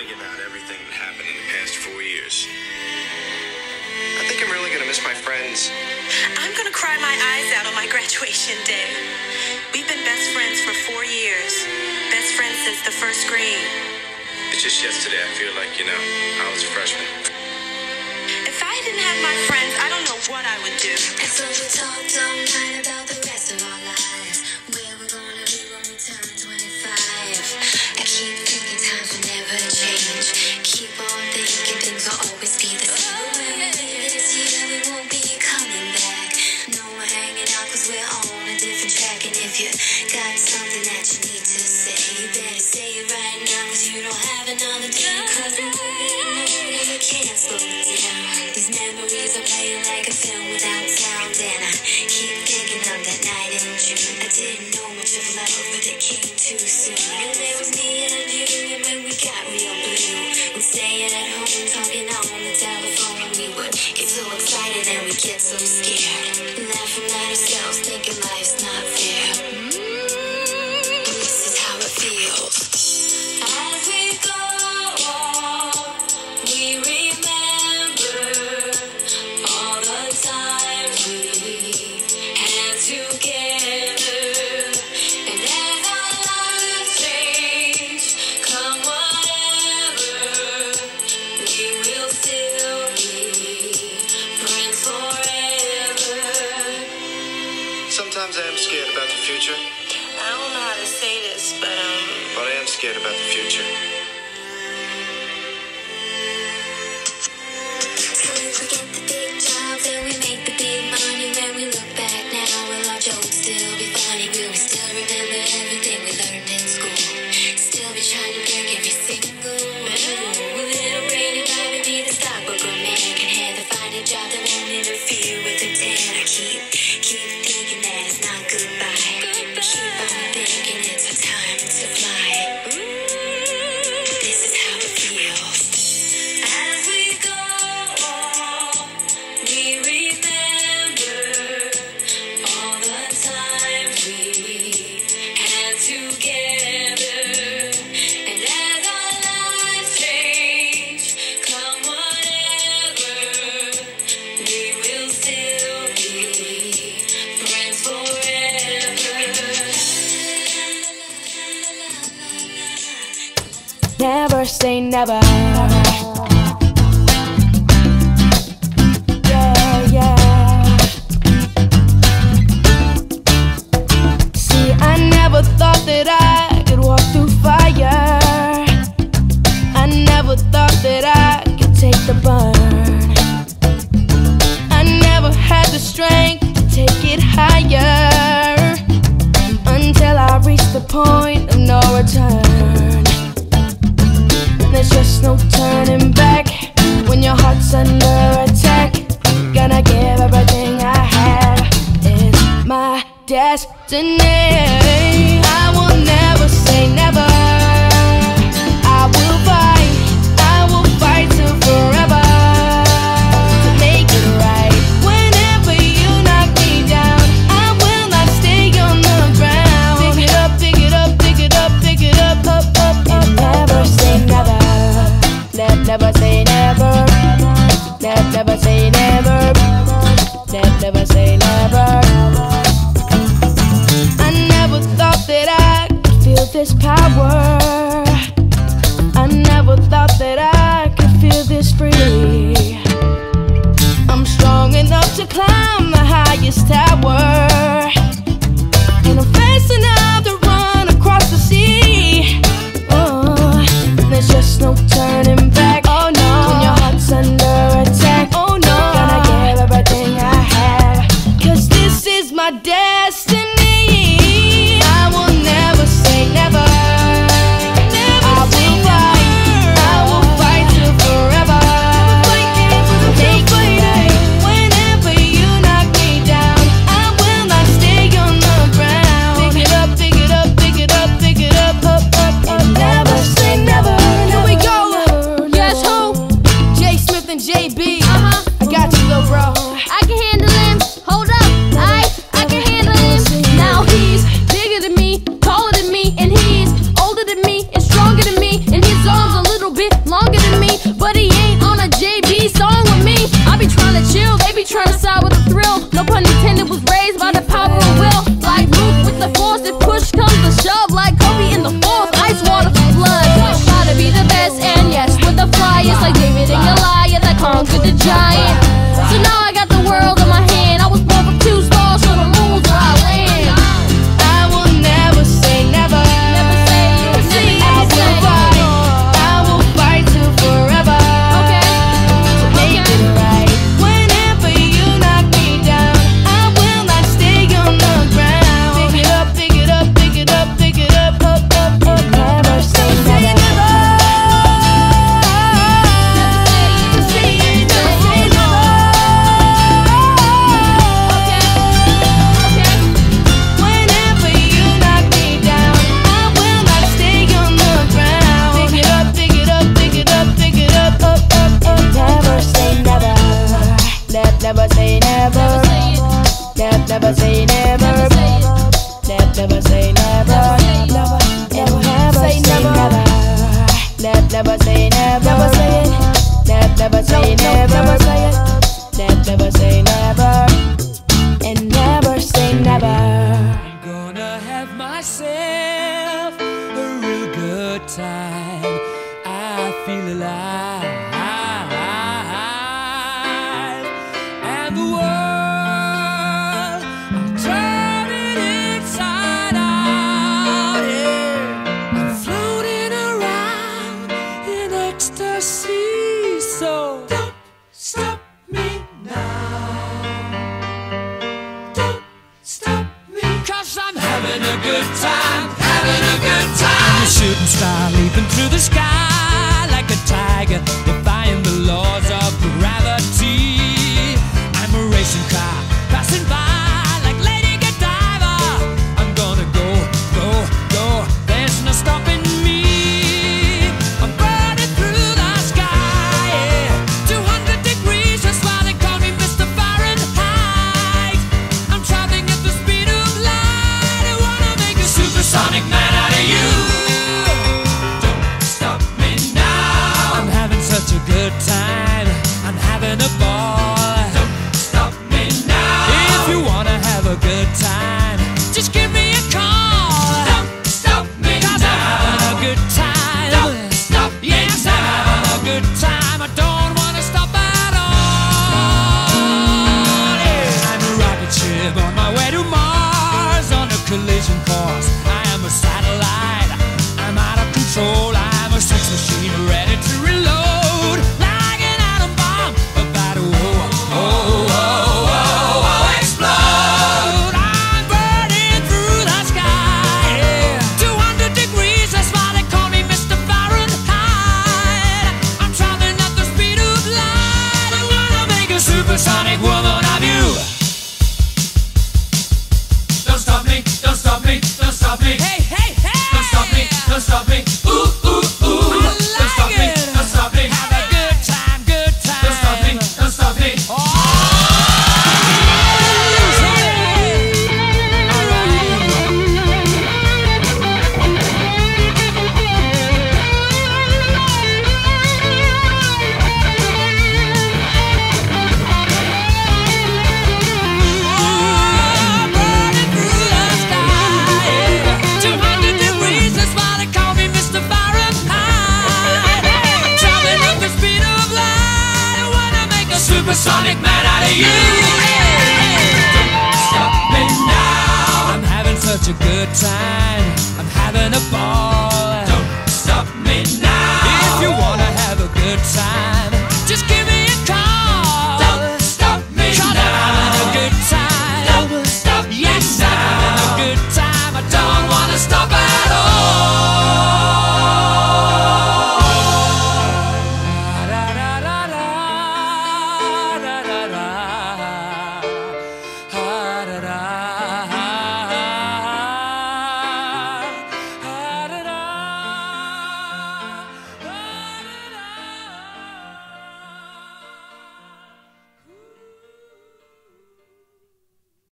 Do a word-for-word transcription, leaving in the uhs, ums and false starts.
thinking about everything that happened in the past four years. I think I'm really gonna miss my friends. I'm gonna cry my eyes out on my graduation day. We've been best friends for four years. Best friends since the first grade. It's just yesterday, I feel like, you know, I was a freshman. If I didn't have my friends, I don't know what I would do. And so we talked all night about the rest of our lives. Where we're gonna be when we turn twenty-five. I keep thinking times will never change. Keep on thinking things will always be the same. This year we won't be coming back. No more hanging out cause we're on a different track. And if you got something that you need to say, you better say it right now cause you don't have another day. Cause we're moving on and we can't slow down. These memories are playing like a film without sound. And I keep thinking of that night in June. I didn't know much of love but it came too soon. And there was me and you, and when we got real blue, we'd stay at home talking on the telephone. We would get so excited and we get so scared, laughing at ourselves thinking life's not fair. But this is how it feels. As we go on, we remember all the times we had together. And as our lives change, come whatever, we will still be friends forever. Sometimes I am scared about the future, I don't know how to say this, but um, but I am scared about the future. So we forget the big jobs and we make the big money. When we look back now, will our jokes still be funny? Will we still remember everything we learned in school? Still be trying to break every single rule? Will little brainy Bobby be the stockbroker man? Can Heather find a job that won't interfere with her tan? I keep, keep thinking that it's not goodbye. Keep on thinking it's our time to fly. This is how it feels. As we go on, we remember all the times we had together. And as our lives change, come whatever, we will still be friends forever. Never say never. Yeah, yeah. See, I never thought that I could walk through fire. I never thought that I could take the burn. I never had the strength to take it higher until I reached the point of no return. There's just no turning back when your heart's under attack. Gonna give everything I have. It's my destiny. I will never say never. I will fight. I will fight till forever to make it right. Whenever you knock me down, I will not stay on the ground. Pick it up, pick it up, pick it up, pick it up, up, up, up. Never say never. Never say never. Never say never. Never say never. never say never. Never say it. Never, never say never. Never say it. Never, never say never. And never say never. I'm gonna have myself a real good time. I feel alive. And the world, I'll turn it inside out. Yeah. I'm floating around in ecstasy. So don't stop me now. Don't stop me, 'cause I'm having a good time, having a good time. I'm a shooting star leaping through the sky like a tiger, defying the laws of gravity. I'm a racing car passing by like Lady Godiva. I'm gonna go, go, go. There's no stopping me. I'm burning through the sky, yeah. two hundred degrees, that's why they call me Mister Fahrenheit. I'm traveling at the speed of light. I wanna make a supersonic man out of you. Don't stop me now. I'm having such a good time. I'm having a ball. Don't stop me now. If you wanna have a good time, just give me a call. Don't stop me now. 'Cause I'm having a good time. Don't stop me now. Yes, I'm having a good time. I don't wanna stop at all. Yeah. I'm a rocket ship on my way to Mars on a collision course. I am a satellite. I'm out of control. I'm a sex machine ready to reload. Like an atom bomb about to oh, oh, oh, oh, oh, explode. I'm burning through the sky, yeah. two hundred degrees, that's why they call me Mister Fahrenheit. I'm traveling at the speed of light. I wanna make a supersonic woman of you. Don't stop me, don't stop me, don't stop me. Hey, hey, hey! Don't stop me, don't stop me. Ooh, ooh, ooh. I like don't stop me, it. Don't stop me. Have a good time, good time. Don't stop me, don't stop me. Oh! Supersonic man out of you. Don't stop me now. I'm having such a good time. I'm having a ball.